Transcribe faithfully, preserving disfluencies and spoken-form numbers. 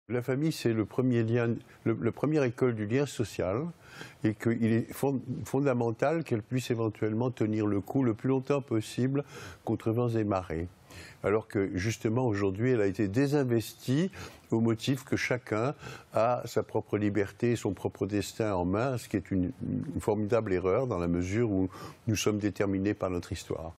La famille, c'est le premier lien, le, le première école du lien social, et qu'il est fond, fondamental qu'elle puisse éventuellement tenir le coup le plus longtemps possible contre vents et marées. Alors que justement aujourd'hui, elle a été désinvestie au motif que chacun a sa propre liberté et son propre destin en main, ce qui est une, une formidable erreur dans la mesure où nous sommes déterminés par notre histoire.